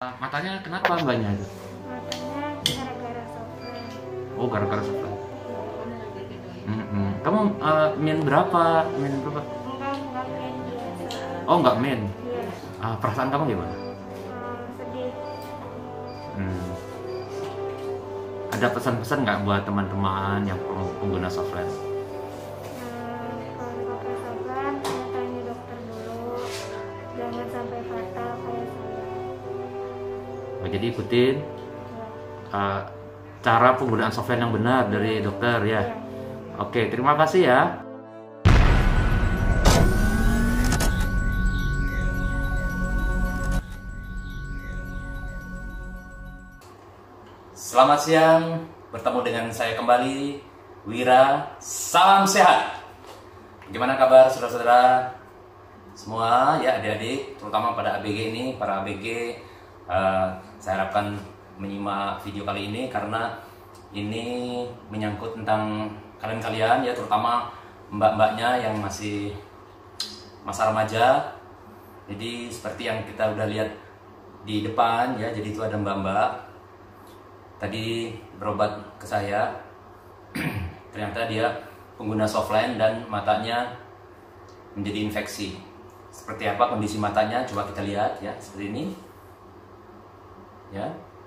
Matanya kenapa mbaknya itu? Matanya gara-gara software. Oh, gara-gara sofren. Kamu min berapa? Min berapa? Enggak main biasa. Oh, nggak min. Iya. Perasaan kamu gimana? Sedih. Hmm. Ada pesan-pesan nggak buat teman-teman yang pengguna sofren? Kalau pakai software, tanya dokter dulu. Jangan sampai fatal kayak saya. Oh, jadi ikutin Ya. cara penggunaan sofren yang benar dari dokter ya. Ya. Oke, terima kasih ya. Selamat siang, bertemu dengan saya kembali, Wira. Salam sehat. Bagaimana kabar saudara-saudara semua ya, adik-adik, terutama pada ABG ini, para ABG. Saya harapkan menyimak video kali ini karena ini menyangkut tentang kalian-kalian ya, terutama mbak-mbaknya yang masih masa remaja. Jadi seperti yang kita udah lihat di depan ya, jadi itu ada mbak-mbak tadi berobat ke saya. Ternyata dia pengguna softline dan matanya menjadi infeksi. Seperti apa kondisi matanya, coba kita lihat ya, seperti ini ya.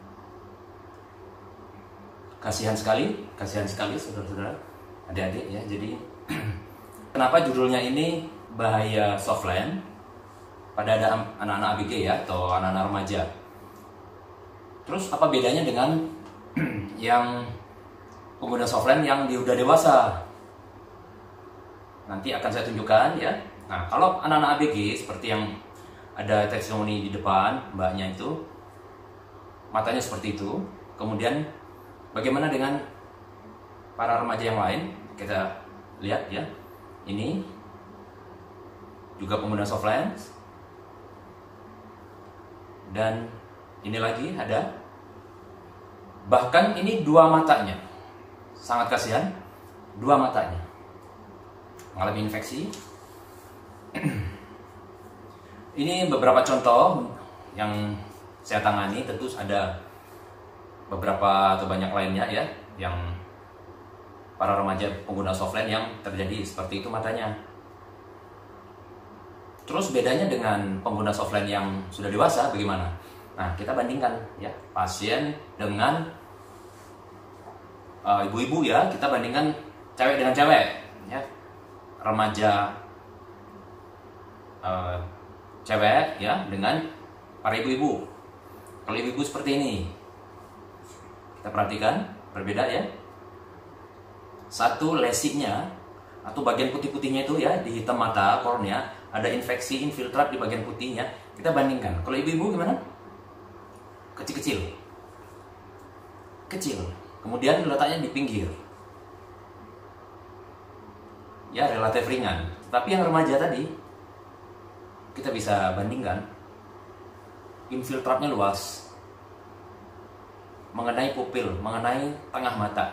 Kasihan sekali saudara-saudara, adik-adik ya. Jadi kenapa judulnya ini bahaya softline pada ada anak-anak ABG ya, atau anak-anak remaja. Terus apa bedanya dengan yang pengguna softline yang udah dewasa? Nanti akan saya tunjukkan ya. Nah, kalau anak-anak ABG seperti yang ada testimoni di depan, mbaknya itu matanya seperti itu. Kemudian bagaimana dengan para remaja yang lain? Kita lihat ya. Ini juga pengguna softline. Dan ini lagi ada, bahkan ini dua matanya, sangat kasihan, dua matanya mengalami infeksi. Ini beberapa contoh yang saya tangani, tentu ada beberapa atau banyak lainnya ya, yang para remaja pengguna softline yang terjadi seperti itu matanya. Terus bedanya dengan pengguna softline yang sudah dewasa bagaimana? Nah, kita bandingkan ya, pasien dengan ibu-ibu ya, kita bandingkan cewek dengan cewek ya. Remaja cewek ya dengan para ibu-ibu. Kalau ibu-ibu seperti ini, kita perhatikan berbeda ya. Satu, lesinya atau bagian putih-putihnya itu ya, di hitam mata kornea ada infeksi infiltrat di bagian putihnya. Kita bandingkan. Kalau ibu-ibu gimana? Kecil-kecil. Kecil. Kemudian letaknya di pinggir. Ya, relatif ringan. Tapi yang remaja tadi kita bisa bandingkan. Infiltratnya luas. Mengenai pupil, mengenai tengah mata.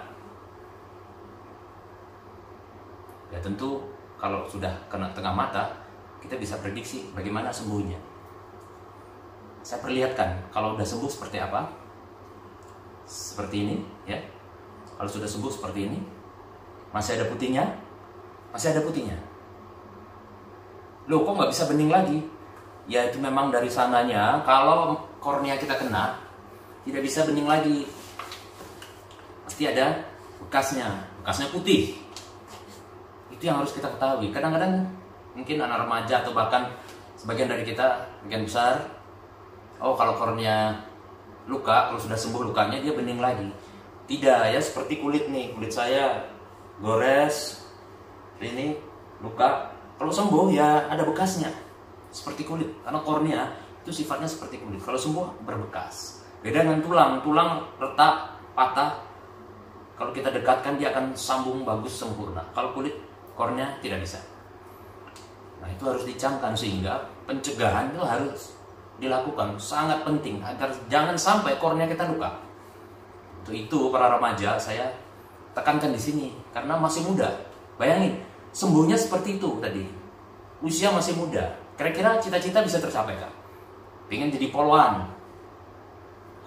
Ya tentu kalau sudah kena tengah mata, kita bisa prediksi bagaimana sembuhnya. Saya perlihatkan kalau sudah sembuh seperti apa. Seperti ini ya. Kalau sudah sembuh seperti ini, masih ada putihnya, masih ada putihnya. Loh, kok nggak bisa bening lagi? Ya itu memang dari sananya, kalau kornea kita kena, tidak bisa bening lagi. Pasti ada bekasnya, bekasnya putih. Itu yang harus kita ketahui. Kadang-kadang mungkin anak remaja atau bahkan sebagian dari kita, bagian besar, oh kalau kornea luka, kalau sudah sembuh lukanya dia bening lagi. Tidak ya, seperti kulit nih, kulit saya gores, ini luka. Kalau sembuh ya ada bekasnya, seperti kulit. Karena kornea itu sifatnya seperti kulit. Kalau sembuh berbekas. Beda dengan tulang, tulang retak, patah. Kalau kita dekatkan dia akan sambung bagus sempurna. Kalau kulit, kornea tidak bisa. Nah itu harus dicamkan, sehingga pencegahan itu harus dilakukan, sangat penting agar jangan sampai kornea kita luka. Itu para remaja saya tekankan di sini karena masih muda. Bayangin, sembuhnya seperti itu tadi. Usia masih muda. Kira-kira cita-cita bisa tercapai kan? Pengen jadi polwan,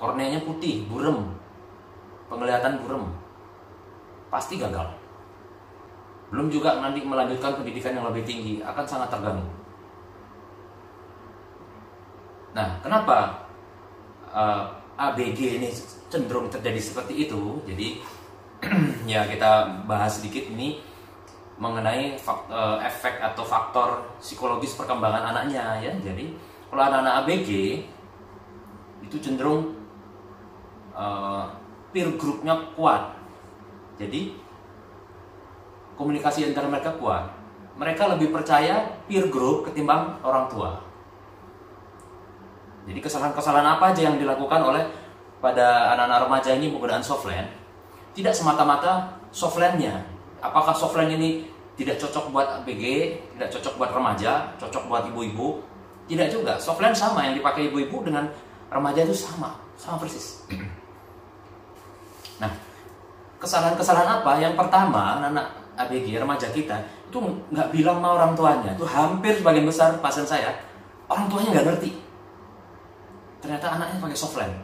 korneanya putih, burem, penglihatan burem, pasti gagal. Belum juga nanti melanjutkan pendidikan yang lebih tinggi, akan sangat terganggu. Nah, kenapa ABG ini cenderung terjadi seperti itu? Jadi ya kita bahas sedikit ini mengenai efek atau faktor psikologis perkembangan anaknya ya. Jadi kalau anak-anak ABG itu cenderung peer groupnya kuat. Jadi komunikasi antara mereka kuat. Mereka lebih percaya peer group ketimbang orang tua. Jadi kesalahan-kesalahan apa aja yang dilakukan oleh pada anak-anak remaja ini penggunaan softland, tidak semata-mata softlandnya. Apakah softland ini tidak cocok buat ABG, tidak cocok buat remaja, cocok buat ibu-ibu? Tidak juga. Softland sama, yang dipakai ibu-ibu dengan remaja itu sama persis. Nah, kesalahan-kesalahan apa? Yang pertama, anak ABG, remaja kita itu nggak bilang sama orang tuanya. Itu hampir sebagian besar pasien saya, orang tuanya nggak ngerti. Ternyata anaknya pakai softland.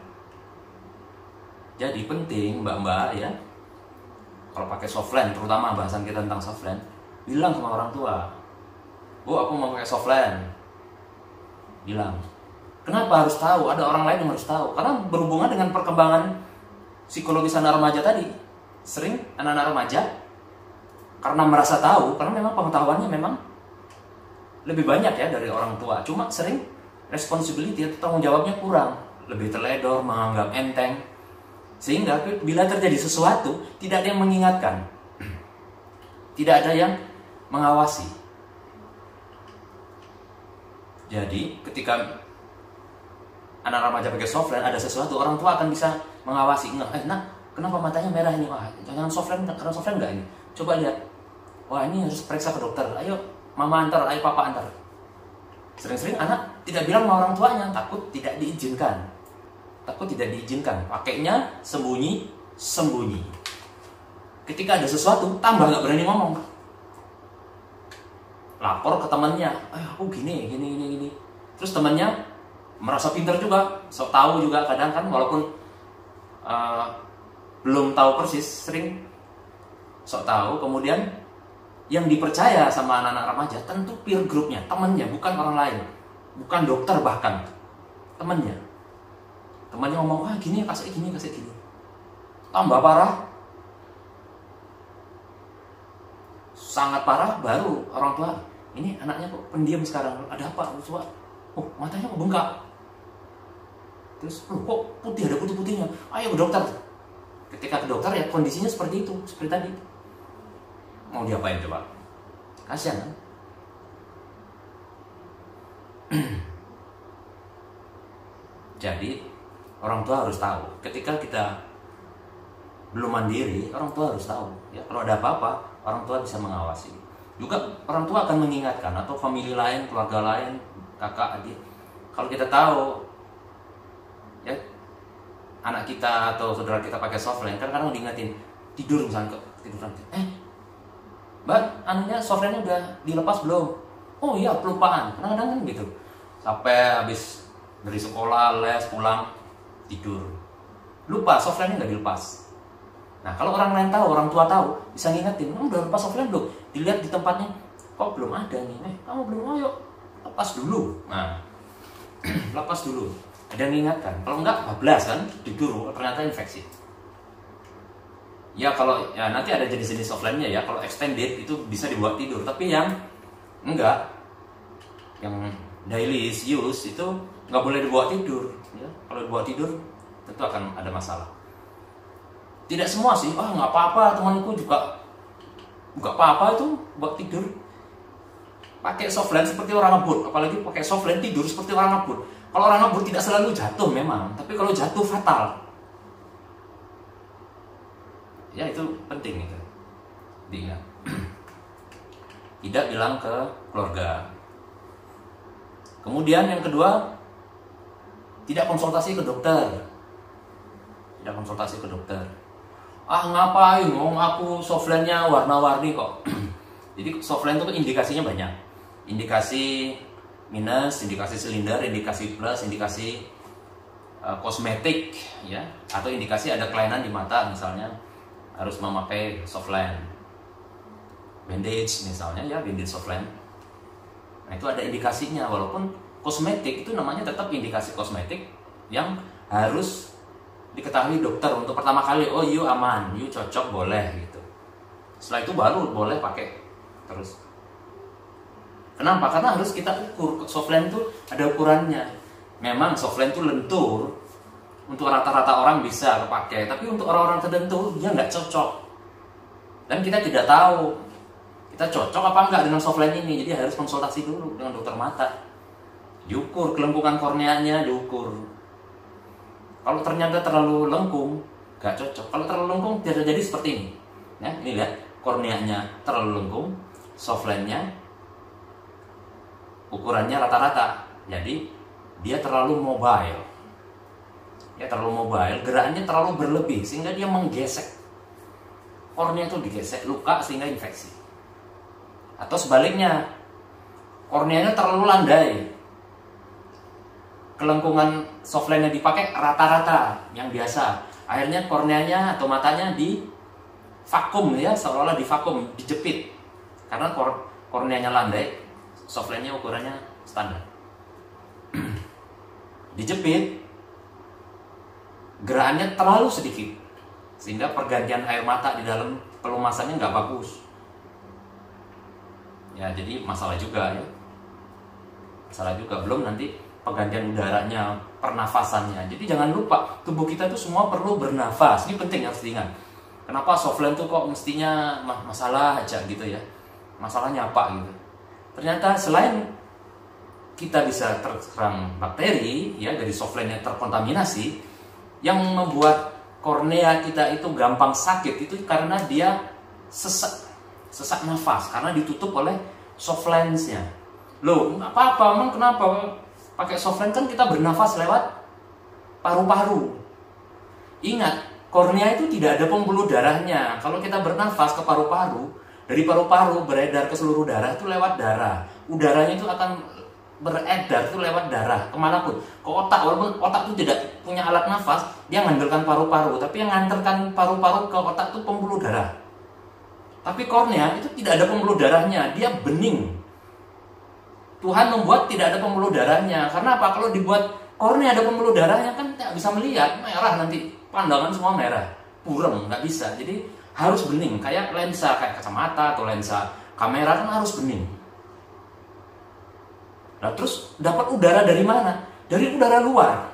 Jadi penting mbak-mbak ya, kalau pakai softland, terutama bahasan kita tentang softland, bilang sama orang tua, Bu, aku mau pakai softland. Bilang. Kenapa harus tahu? Ada orang lain yang harus tahu. Karena berhubungan dengan perkembangan psikologis anak remaja tadi. Sering anak-anak remaja karena merasa tahu, karena memang pengetahuannya memang lebih banyak ya dari orang tua. Cuma sering responsibility atau tanggung jawabnya kurang, lebih terledor, menganggap enteng, sehingga bila terjadi sesuatu tidak ada yang mengingatkan, tidak ada yang mengawasi. Jadi ketika anak remaja pakai softland, ada sesuatu, orang tua akan bisa mengawasi. Nah, kenapa matanya merah ini? Wah, jangan softland, karena softland enggak ini. Coba lihat. Wah, ini harus periksa ke dokter. Ayo mama antar, ayo papa antar. Sering-sering anak tidak bilang sama orang tuanya, takut tidak diizinkan. Pakainya sembunyi. Ketika ada sesuatu, tambah nggak berani ngomong. Lapor ke temannya, aku gini. Terus temannya merasa pintar juga, sok tahu juga kadang kan, walaupun belum tahu persis, sering sok tahu. Kemudian yang dipercaya sama anak-anak remaja tentu peer groupnya, temannya, bukan orang lain, bukan dokter bahkan, temannya ngomong, gini, kasih gini, tambah parah, sangat parah. Baru orang tua, ini anaknya kok pendiam sekarang, ada apa? Coba, matanya kok bengkak, terus kok putih, ada putih-putihnya, ayo ke dokter. Ketika ke dokter ya kondisinya seperti itu, seperti tadi. Mau diapain coba? Kasihan kan? Jadi orang tua harus tahu. Ketika kita belum mandiri, orang tua harus tahu. Ya, kalau ada apa-apa, orang tua bisa mengawasi. Juga orang tua akan mengingatkan, atau famili lain, keluarga lain, kakak, adik. Kalau kita tahu, ya anak kita atau saudara kita pakai softland, kan kadang diingatin tidur misalnya, tiduran. Mbak, anunya softlandnya udah dilepas belum? Oh iya, pelupaan. Kadang-kadang kan gitu. Sampai habis dari sekolah, les, pulang, tidur. Lupa, softlandnya nggak dilepas. Nah, kalau orang lain tahu, orang tua tahu, bisa ngingetin, udah lepas softland belum? Dilihat di tempatnya, kok belum ada nih? Kamu belum, ayo, lepas dulu. Nah, lepas dulu. Ada yang mengingatkan. Kalau enggak, bablas kan, tidur, ternyata infeksi. Ya kalau ya nanti ada jenis-jenis softlandnya ya. Kalau extended itu bisa dibuat tidur, tapi yang enggak, yang daily use itu nggak boleh dibawa tidur. Ya, kalau dibawa tidur tentu akan ada masalah. Tidak semua sih. Nggak apa-apa, temanku juga nggak apa-apa itu buat tidur. Pakai softland seperti orang ngebut, apalagi pakai softland tidur seperti orang ngebut. Kalau orang ngebut tidak selalu jatuh memang, tapi kalau jatuh fatal. Ya itu penting itu diingat. Tidak bilang ke keluarga. Kemudian yang kedua, tidak konsultasi ke dokter. Ngapain? Aku softlandnya warna-warni kok. Jadi softland itu indikasinya banyak. Indikasi minus, indikasi silinder, indikasi plus, indikasi kosmetik ya, atau indikasi ada kelainan di mata, misalnya harus memakai softline, bandage misalnya ya, bandage softline. Nah itu ada indikasinya, walaupun kosmetik itu namanya tetap indikasi kosmetik yang harus diketahui dokter untuk pertama kali. Oh you aman, you cocok, boleh gitu. Setelah itu baru boleh pakai terus. Kenapa? Karena harus kita ukur. Softline itu ada ukurannya. Memang softline itu lentur, untuk rata-rata orang bisa pakai, tapi untuk orang-orang tertentu dia nggak cocok. Dan kita tidak tahu kita cocok apa enggak dengan softline ini. Jadi harus konsultasi dulu dengan dokter mata. Diukur kelengkungan korneanya, diukur. Kalau ternyata terlalu lengkung, nggak cocok. Kalau terlalu lengkung tidak jadi seperti ini. Ya, ini lihat, korneanya terlalu lengkung, softline-nya ukurannya rata-rata. Jadi dia terlalu mobile. Ya, terlalu mobile, gerakannya terlalu berlebih sehingga dia menggesek. Kornea itu digesek, luka sehingga infeksi. Atau sebaliknya, korneanya terlalu landai. Kelengkungan softline yang dipakai rata-rata, yang biasa. Akhirnya korneanya atau matanya di vakum ya, seolah-olah di vakum, dijepit. Karena korneanya landai, softline-nya ukurannya standar. Dijepit, gerakannya terlalu sedikit, sehingga pergantian air mata di dalam pelumasannya nggak bagus. Ya, jadi masalah juga ya. Masalah juga, belum nanti penggantian udaranya, pernafasannya. Jadi jangan lupa, tubuh kita itu semua perlu bernafas. Ini penting, harus diingat. Kenapa softline tuh kok mestinya masalah aja gitu ya? Masalahnya apa gitu? Ternyata selain kita bisa terserang bakteri ya dari softline yang terkontaminasi, yang membuat kornea kita itu gampang sakit itu karena dia sesak nafas karena ditutup oleh softlines-nya. Loh, apa-apa, emang kenapa? Pakai softline kan kita bernafas lewat paru-paru. Ingat, kornea itu tidak ada pembuluh darahnya. Kalau kita bernafas ke paru-paru, dari paru-paru beredar ke seluruh darah itu lewat darah. Udaranya itu akan beredar itu lewat darah kemanapun. Ke otak, walaupun otak itu tidak punya alat nafas, dia mengandalkan paru-paru. Tapi yang ngantarkan paru-paru ke otak itu pembuluh darah. Tapi kornea itu tidak ada pembuluh darahnya, dia bening. Tuhan membuat tidak ada pembuluh darahnya. Karena apa? Kalau dibuat kornea ada pembuluh darahnya kan tidak bisa melihat, merah nanti, pandangan semua merah, burem, nggak bisa. Jadi harus bening, kayak lensa, kayak kacamata atau lensa kamera kan harus bening. Nah terus dapat udara dari mana? Dari udara luar.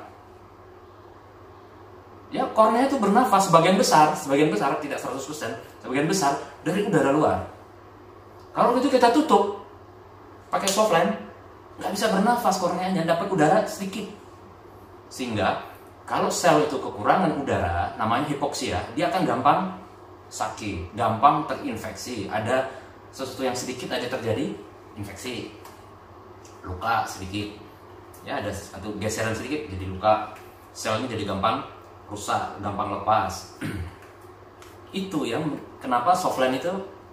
Ya, kornea itu bernafas sebagian besar tidak 100%, sebagian besar dari udara luar. Kalau itu kita tutup pakai softline, nggak bisa bernafas korneanya, dapat udara sedikit. Sehingga kalau sel itu kekurangan udara, namanya hipoksia, dia akan gampang sakit, gampang terinfeksi. Ada sesuatu yang sedikit aja terjadi infeksi, luka sedikit, ya ada satu geseran sedikit jadi luka, selnya jadi gampang rusak, gampang lepas. Itu yang kenapa softline itu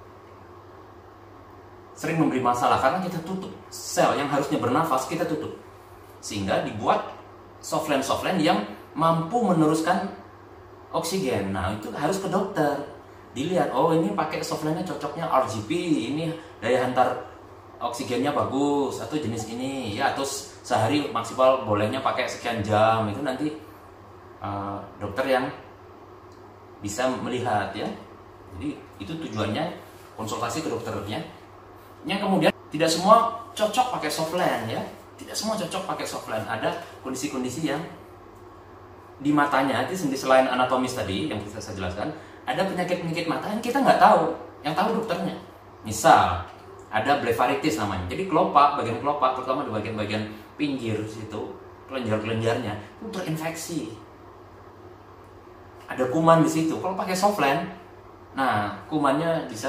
sering memberi masalah, karena kita tutup sel yang harusnya bernafas, kita tutup, sehingga dibuat softline yang mampu meneruskan oksigen. Nah itu harus ke dokter, dilihat, oh ini pakai softline-nya cocoknya RGP, ini daya hantar oksigennya bagus, atau jenis ini ya, atau sehari maksimal bolehnya pakai sekian jam. Itu nanti dokter yang bisa melihat ya. Jadi itu tujuannya konsultasi ke dokternya. Yang kemudian tidak semua cocok pakai softline ya, tidak semua cocok pakai softline. Ada kondisi-kondisi yang di matanya itu sendiri, selain anatomis tadi yang bisa saya jelaskan, ada penyakit-penyakit mata yang kita nggak tahu, yang tahu dokternya. Misal ada blefaritis namanya, jadi kelopak, bagian kelopak, terutama di bagian-bagian pinggir situ, kelenjar-kelenjarnya itu terinfeksi. Ada kuman di situ. Kalau pakai softline, nah kumannya bisa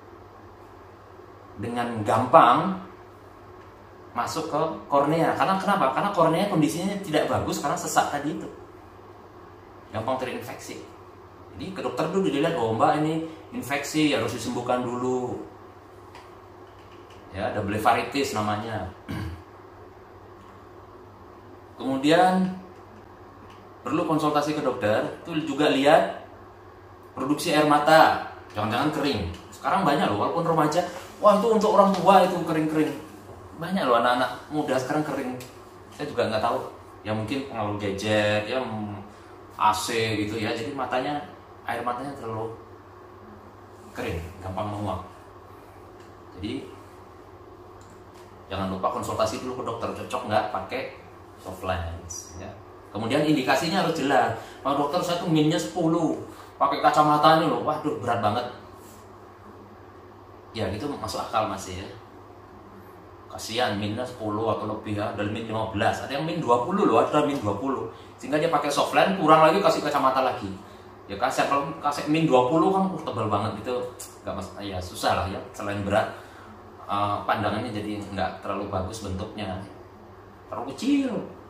dengan gampang masuk ke kornea. Karena kenapa? Karena kornea kondisinya tidak bagus karena sesak tadi itu, gampang terinfeksi. Jadi ke dokter dulu dilihat, oh mbak ini infeksi, harus disembuhkan dulu. Ya, ada blefaritis namanya. Kemudian perlu konsultasi ke dokter. Itu juga lihat produksi air mata, jangan-jangan kering. Sekarang banyak loh, walaupun remaja, wah itu untuk orang tua itu kering-kering. Banyak loh anak-anak muda sekarang kering. Saya juga nggak tahu, ya mungkin pengaruh gadget, ya AC gitu ya. Jadi air matanya terlalu kering, gampang menguap. Jadi jangan lupa konsultasi dulu ke dokter, cocok nggak pakai soft lens ya. Kemudian indikasinya harus jelas. Pak dokter, saya tuh minnya 10, pakai kacamata ini loh, waduh berat banget. Ya itu masuk akal masih ya. Kasihan minnya 10 atau lebih ya, dari min 15, ada yang min 20 loh, ada min 20. Sehingga dia pakai soft lens, kurang lagi kasih kacamata lagi. Ya kasihan kalau kasih min 20 kan tebal banget gitu. Enggak ya susah lah ya, selain berat pandangannya jadi nggak terlalu bagus bentuknya. Terlalu kecil.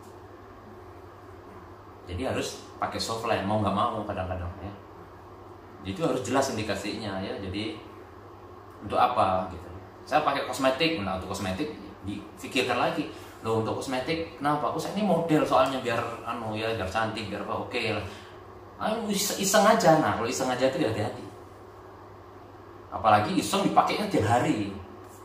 Jadi harus pakai soft lens mau nggak mau kadang-kadang ya. Itu harus jelas indikasinya ya. Jadi untuk apa gitu. Saya pakai kosmetik, nah untuk kosmetik dipikirkan lagi. Loh untuk kosmetik kenapa? Aku saya ini model soalnya biar biar cantik, biar apa oke lah. Ayo iseng aja. Nah, kalau iseng aja itu hati-hati. Apalagi iseng dipakainya tiap hari.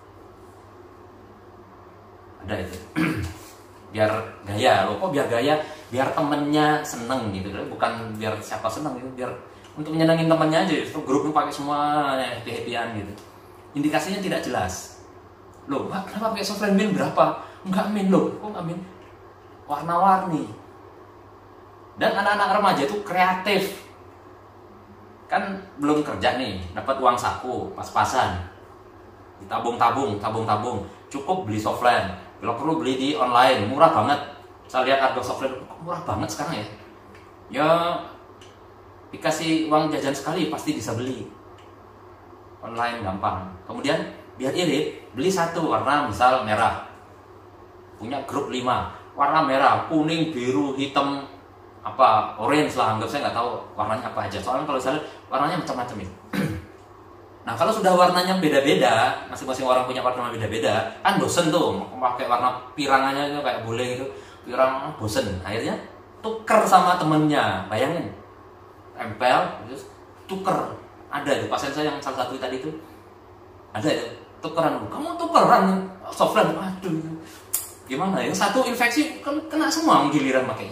Ada itu. Biar gaya loh, kok biar gaya? Biar temennya seneng gitu, bukan biar siapa seneng gitu, biar untuk menyenangin temennya aja. Itu grupnya pakai semua happy-happyan gitu. Indikasinya tidak jelas. Loh, kenapa pakai soft lens min berapa? Enggak min loh, kok enggak min? Warna-warni. Dan anak-anak remaja itu kreatif. Kan belum kerja nih, dapat uang saku, pas-pasan. Ditabung-tabung. Cukup beli soft lens. Kalau perlu beli di online, murah banget. Saya lihat harga soft lens murah banget sekarang ya. Ya dikasih uang jajan sekali pasti bisa beli. Online gampang. Kemudian biar irit, beli satu warna misal merah. Punya grup 5, warna merah, kuning, biru, hitam, apa orange lah, anggap saya nggak tahu warnanya apa aja. Soalnya kalau saya lihat warnanya macam-macam ya. Nah kalau sudah warnanya beda-beda, masing-masing orang punya warna beda-beda, kan bosen tuh pakai warna pirangannya itu kayak bule gitu, pirang bosen. Akhirnya tuker sama temennya, bayangin, tempel, terus tuker. Ada itu pasien saya yang salah satu tadi itu, ada itu tukeran. Kamu tukeran soft lens, aduh, gimana? Yang satu infeksi kan kena semua giliran makanya.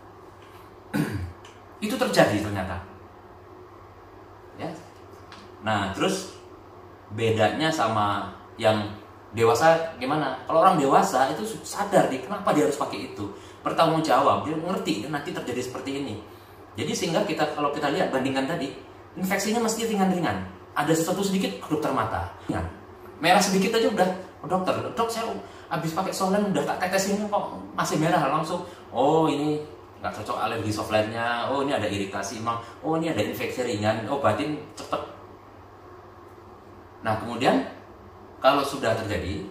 Itu terjadi ternyata. Ya. Nah, terus bedanya sama yang dewasa gimana? Kalau orang dewasa itu sadar kenapa dia harus pakai itu. Bertanggung jawab, dia ngerti nanti terjadi seperti ini. Jadi sehingga kalau kita lihat bandingkan tadi, infeksinya mesti ringan-ringan. Ada sesuatu sedikit ke dokter mata. Ya. Merah sedikit aja udah, dokter, dok saya habis pakai soft lens udah tak tetesin kok masih merah langsung. Oh ini nggak cocok alergi soft lensnya. Oh ini ada iritasi emang. Oh ini ada infeksi ringan. Obatin cepet. Nah kemudian kalau sudah terjadi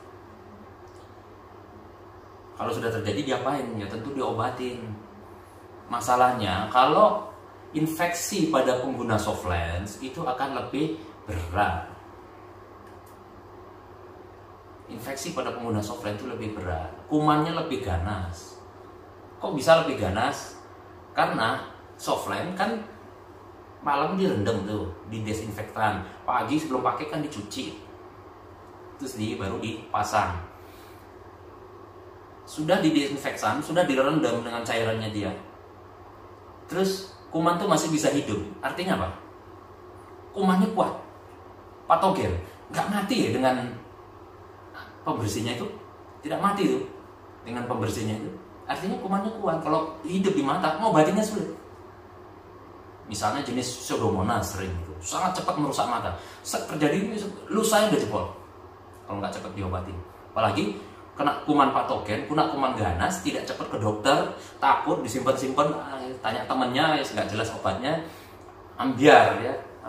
diapain? Ya tentu diobatin. Masalahnya kalau infeksi pada pengguna soft lens itu akan lebih berat. Infeksi pada pengguna soft lens itu lebih berat. Kumannya lebih ganas. Kok bisa lebih ganas? Karena soft lens kan malam direndam tuh, didesinfektan. Pagi sebelum pakai kan dicuci. Terus baru dipasang. Sudah didesinfektan, sudah direndam dengan cairannya dia. Terus kuman tuh masih bisa hidup. Artinya apa? Kumannya kuat, patogen, nggak mati ya dengan pembersihnya itu, tidak mati tuh dengan pembersihnya itu. Artinya kumannya kuat. Kalau hidup di mata, ngobatinnya sulit. Misalnya jenis Pseudomonas sering itu, sangat cepat merusak mata. Terjadi lusanya udah jebol kalau nggak cepat diobati. Apalagi kena kuman patogen, kena kuman ganas, tidak cepat ke dokter, takut disimpan-simpan, tanya temennya, ya nggak jelas obatnya, ambiar.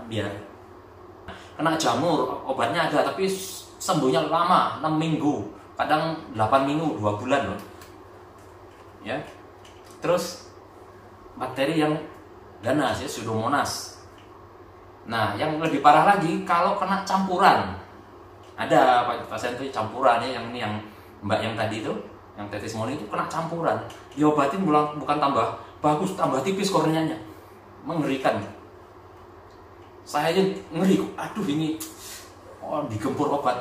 Kena jamur, obatnya ada, tapi sembuhnya lama, 6 minggu, kadang 8 minggu, 2 bulan loh. Ya, terus bakteri yang ganas ya, Pseudomonas. Nah, yang lebih parah lagi kalau kena campuran. Ada pasien itu campuran ya, yang mbak yang tadi itu, yang tetismoni itu kena campuran. Diobatin bukan tambah bagus, tambah tipis korneanya, mengerikan. Saya aja ngeri, aduh ini digempur obat.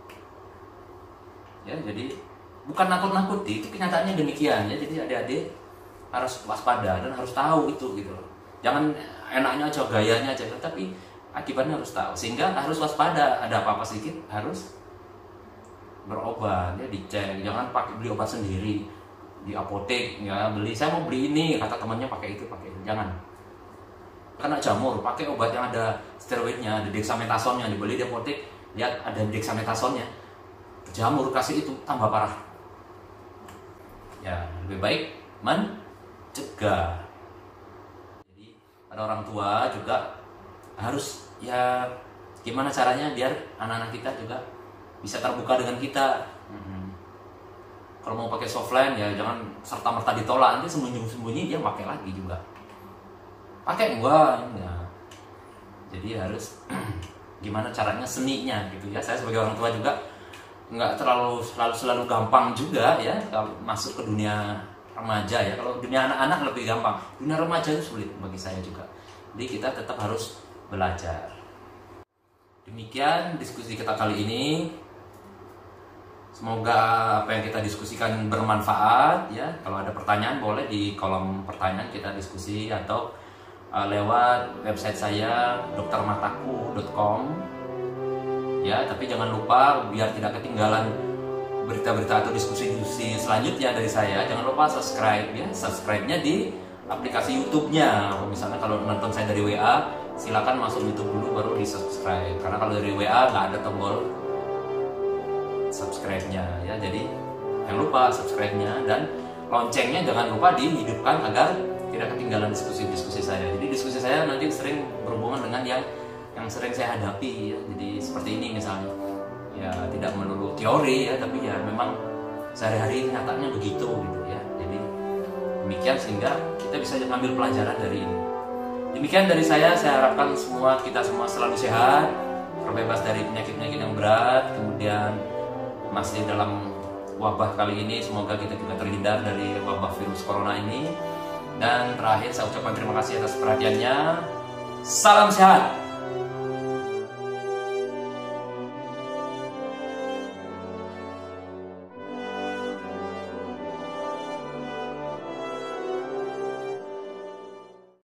Ya, jadi bukan nakut-nakuti, itu kenyataannya demikian ya. Jadi adik-adik harus waspada dan harus tahu itu gitu loh. Jangan enaknya aja, gayanya aja, tapi akibatnya harus tahu. Sehingga harus waspada, ada apa-apa sedikit harus berobat ya, dicek. Jangan pakai beli obat sendiri di apotek ya, beli saya mau beli ini, kata temannya pakai itu, jangan. Kena jamur, pakai obat yang ada steroidnya, ada dexamethasonnya, dibeli di apotek, lihat ada dexamethasonnya, jamur kasih itu, tambah parah. Ya, lebih baik mencegah. Jadi ada orang tua juga harus ya gimana caranya biar anak-anak kita juga bisa terbuka dengan kita. Kalau mau pakai softline ya jangan serta-merta ditolak, nanti sembunyi-sembunyi dia pakai lagi juga. Pakai enggak ya. Jadi harus gimana caranya, seninya gitu ya. Saya sebagai orang tua juga nggak selalu gampang juga ya kalau masuk ke dunia remaja ya. Kalau dunia anak-anak lebih gampang, dunia remaja itu sulit bagi saya juga. Jadi kita tetap harus belajar. Demikian diskusi kita kali ini. Semoga apa yang kita diskusikan bermanfaat ya. Kalau ada pertanyaan boleh di kolom pertanyaan kita diskusi, atau lewat website saya doktermataku.com ya. Tapi jangan lupa biar tidak ketinggalan berita-berita atau diskusi-diskusi selanjutnya dari saya, jangan lupa subscribe ya. Subscribe-nya di aplikasi YouTube-nya. Misalnya kalau nonton saya dari WA, silakan masuk YouTube dulu baru di subscribe, karena kalau dari WA nggak ada tombol subscribe-nya ya. Jadi jangan lupa subscribe-nya, dan loncengnya jangan lupa dihidupkan agar tidak ketinggalan diskusi-diskusi saya. Jadi diskusi saya nanti sering berhubungan dengan yang sering saya hadapi ya. Jadi seperti ini misalnya ya, tidak melulu teori ya, tapi ya memang sehari-hari nyatanya begitu gitu ya. Jadi demikian, sehingga kita bisa ambil pelajaran dari ini. Demikian dari saya harapkan kita semua selalu sehat, terbebas dari penyakit-penyakit yang berat, kemudian masih dalam wabah kali ini semoga kita juga terhindar dari wabah virus corona ini. Dan terakhir saya ucapkan terima kasih atas perhatiannya. Salam sehat.